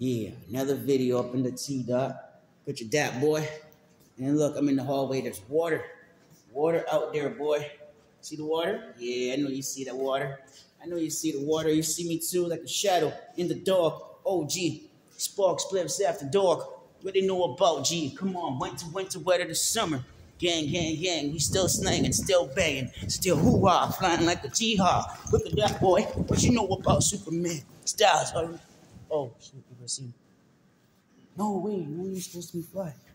Yeah, another video up in the T-Dot. Picture that, boy. And look, I'm in the hallway. There's water. Water out there, boy. See the water? Yeah, I know you see the water. I know you see the water. You see me too, like a shadow in the dark. Oh, G. Spark spliffs after dark. What they know about, G? Come on, winter, weather to summer. Gang, we still slanging, still banging, still hoo-ha, flying like a G-ha. Look at that, boy. What you know about Superman? Styles, oh, shoot, you gonna see me. No, wait, no, you're supposed to be fly.